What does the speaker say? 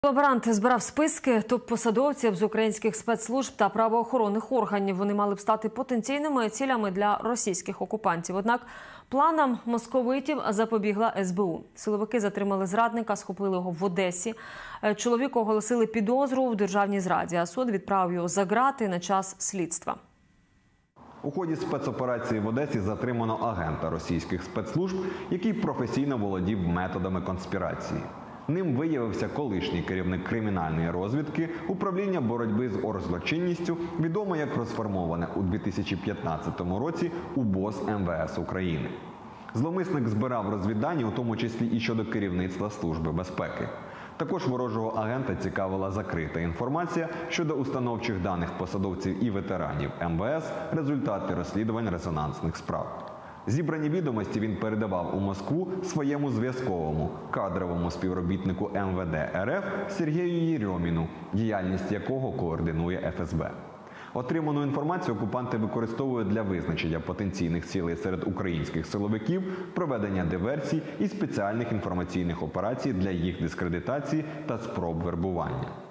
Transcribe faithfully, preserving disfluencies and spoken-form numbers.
Колаборант збирав списки топ-посадовців з українських спецслужб та правоохоронних органів. Вони мали б стати потенційними цілями для російських окупантів. Однак планам московитів запобігла ес бе у. Силовики затримали зрадника, схопили його в Одесі. Чоловіку оголосили підозру в державній зраді, а суд відправив його за ґрати на час слідства. У ході спецоперації в Одесі затримано агента російських спецслужб, який професійно володів методами конспірації. Ним виявився колишній керівник кримінальної розвідки управління боротьби з оргзлочинністю, відомо як розформоване у дві тисячі п'ятнадцятому році УБОЗ ем ве ес України. Зловмисник збирав розвіддані, у тому числі і щодо керівництва Служби безпеки. Також ворожого агента цікавила закрита інформація щодо установчих даних посадовців і ветеранів ем ве ес, результати розслідувань резонансних справ. Зібрані відомості він передавав у Москву своєму зв'язковому, кадровому співробітнику ем ве де ер еф Сергію Єрьоміну, діяльність якого координує еф ес бе. Отриману інформацію окупанти використовують для визначення потенційних цілей серед українських силовиків, проведення диверсій і спеціальних інформаційних операцій для їх дискредитації та спроб вербування.